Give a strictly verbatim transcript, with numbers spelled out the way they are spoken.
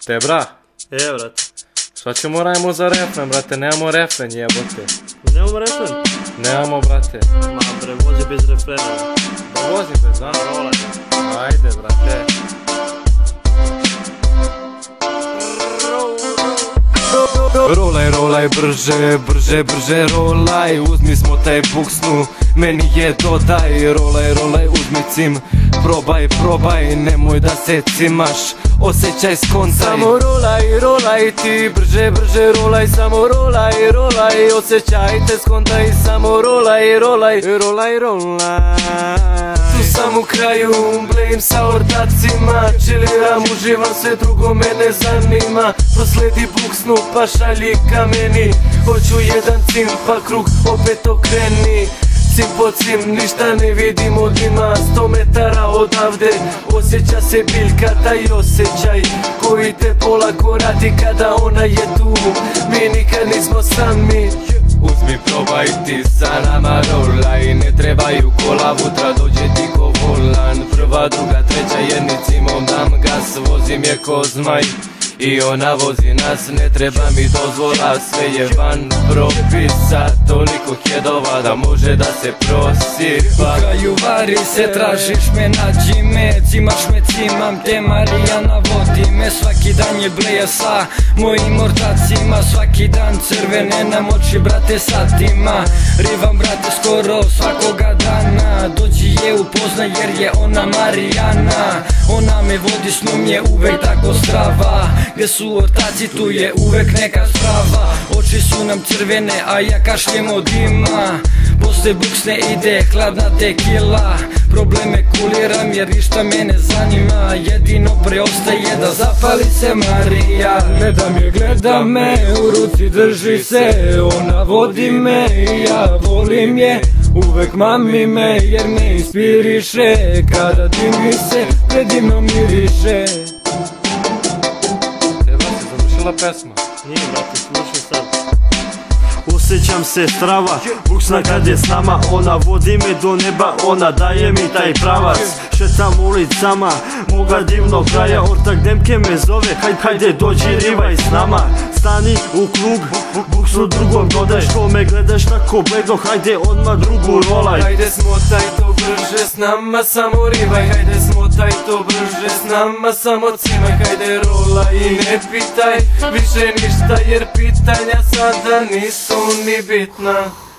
Te bra? Je, brate. Šta ćemo radimo za refren, brate? Nemamo refren, jebote. Nemamo refren? Nemamo, brate. Ma bre, vozi bez refrena. Da vozi bez, da? Rolaj. Ajde, brate. Rolaj, rolaj, brže, brže, brže, rolaj. Uzmi smo taj buksnu, meni je dodaj. Rolaj, rolaj, uzmi cim, probaj, probaj. Nemoj da se cimaš, osjećaj skontaj. Samo rolaj, rolaj, ti brže, brže, rolaj. Samo rolaj, rolaj, osjećajte skontaj. Samo rolaj, rolaj, rolaj, rolaj. Tu sam u kraju, blejim sa ordacima. Čiliram, uživam, sve drugo me ne zanima. Prosledi buksnu pa šalji ka meni. Hoću jedan cim pa krug opet okreni. Cim po cim, ništa ne vidim od njima. Sto metara odavde osjeća se biljka, taj osjećaj koji te polako radi kada ona je tu. Mi nikad nismo sami. Uzmi, probaj ti sa nama rolaj. Ne trebaju kola, vutra dođe ti ko volan. Prva, druga, treća, jedni cimom dam gas. Vozim je ko zmaj i ona vozi nas, ne treba mi dozvola. Sve je van propisa, toliko hedova da može da se prosipa. U kraju vari se, tražiš me, nađi me. Cimaš me, cimam te, Marijana vodi me. Svaki dan je bleja sa mojim ortacima. Svaki dan crvene nam oči, brate, satima. Rivam, brate, skoro svakoga dana. Dođi je upozna jer je ona Marijana. Ona me vodi, snom je uvek tako strava. Gdje su ortaci, tu je uvek neka strava. Oči su nam crvene, a ja kašljem od dima. Posle buksne ide hladna tekila. Probleme kuliram jer ništa me ne zanima. Jedino preostaje da zapali se Marija. Gledam je, gleda me, u ruci drži se. Ona vodi me i ja volim je. Uvek mami me jer me inspiriše. Kada dimi se, predivno miriše. Pesma. Nije, brate, slušaj sad. Osjećam se strava, buksna kad je s nama. Ona vodi me do neba, ona daje mi taj pravac. Šetam ulicama moga divnog kraja. Ortak Demke me zove, hajde, hajde dođi rivaj s nama. Stani u krug, buksnu drugom dodaj. Što me gledaš tako bledo, hajde odmah drugu rolaj. Hajde smotaj to brže s nama, samo rivaj. Hajde smotaj to brže s nama, samo cimaj. Hajde rolaj i ne pitaj više ništa jer pitanja sada nisu ni bitna.